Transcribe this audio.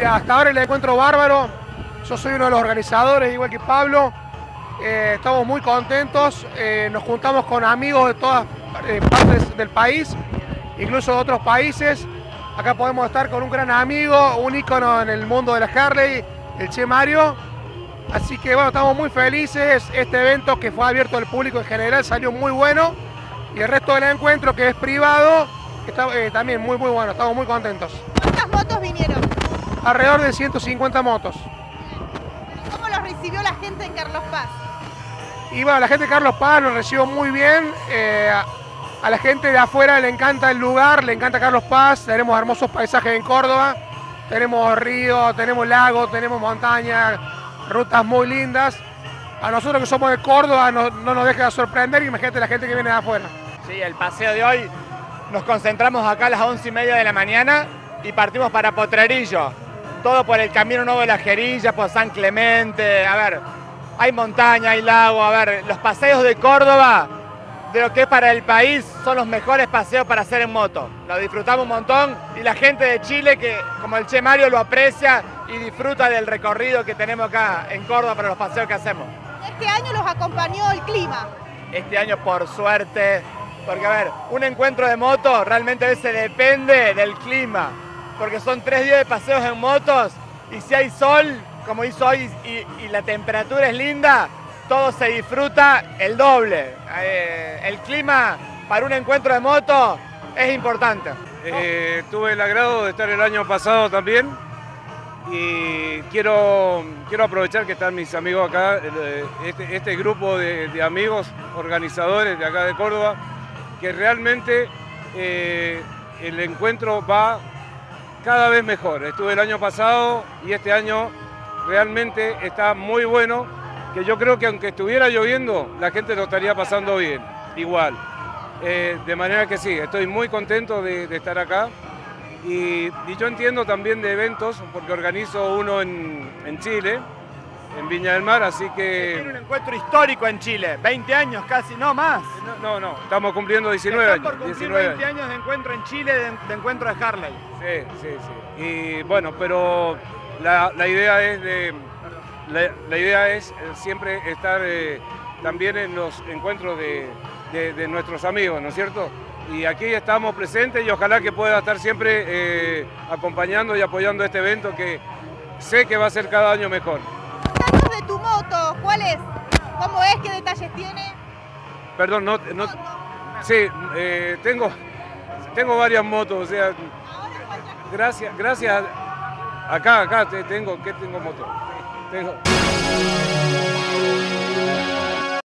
Mira, hasta ahora el encuentro bárbaro. Yo soy uno de los organizadores, igual que Pablo. Estamos muy contentos. Nos juntamos con amigos de todas partes del país, incluso de otros países. Acá podemos estar con un gran amigo, un ícono en el mundo de la Harley, el Che Mario. Así que bueno, estamos muy felices. Este evento, que fue abierto al público en general, salió muy bueno. Y el resto del encuentro, que es privado, está también muy bueno. Estamos muy contentos. ¿Cuántas motos vinieron? Alrededor de 150 motos. ¿Cómo los recibió la gente en Carlos Paz? Y bueno, la gente de Carlos Paz lo recibió muy bien. A la gente de afuera le encanta el lugar, le encanta Carlos Paz. Tenemos hermosos paisajes en Córdoba. Tenemos ríos, tenemos lagos, tenemos montañas, rutas muy lindas. A nosotros que somos de Córdoba no nos deja de sorprender. Imagínate la gente que viene de afuera. Sí, el paseo de hoy nos concentramos acá a las 11:30 de la mañana y partimos para Potrerillo. Todo por el Camino Nuevo de la Jerilla, por San Clemente. A ver, hay montaña, hay lago. A ver, los paseos de Córdoba, de lo que es para el país, son los mejores paseos para hacer en moto. Lo disfrutamos un montón y la gente de Chile, que como el Che Mario, lo aprecia y disfruta del recorrido que tenemos acá en Córdoba para los paseos que hacemos. Este año los acompañó el clima. Este año, por suerte, porque a ver, un encuentro de moto realmente a veces depende del clima, porque son 3 días de paseos en motos y si hay sol, como hizo hoy, y la temperatura es linda, todo se disfruta el doble. El clima para un encuentro de moto es importante. Tuve el agrado de estar el año pasado también y quiero aprovechar que están mis amigos acá, este grupo de amigos organizadores de acá de Córdoba, que realmente el encuentro va cada vez mejor. Estuve el año pasado y este año realmente está muy bueno, que yo creo que aunque estuviera lloviendo, la gente lo estaría pasando bien, igual. De manera que sí, estoy muy contento de estar acá y yo entiendo también de eventos, porque organizo uno en Chile, en Viña del Mar, así que... Tiene un encuentro histórico en Chile, 20 años casi, no más. No, estamos cumpliendo 19 años. Por cumplir 20 años de encuentro en Chile, de encuentro de Harley. Sí. Y bueno, pero la idea es siempre estar también en los encuentros de nuestros amigos, ¿no es cierto? Y aquí estamos presentes y ojalá que pueda estar siempre acompañando y apoyando este evento, que sé que va a ser cada año mejor. Contanos de tu moto, ¿cuál es? ¿Cómo es? ¿Qué detalles tiene? Perdón, sí, tengo varias motos, o sea, gracias. Acá tengo moto. Tengo.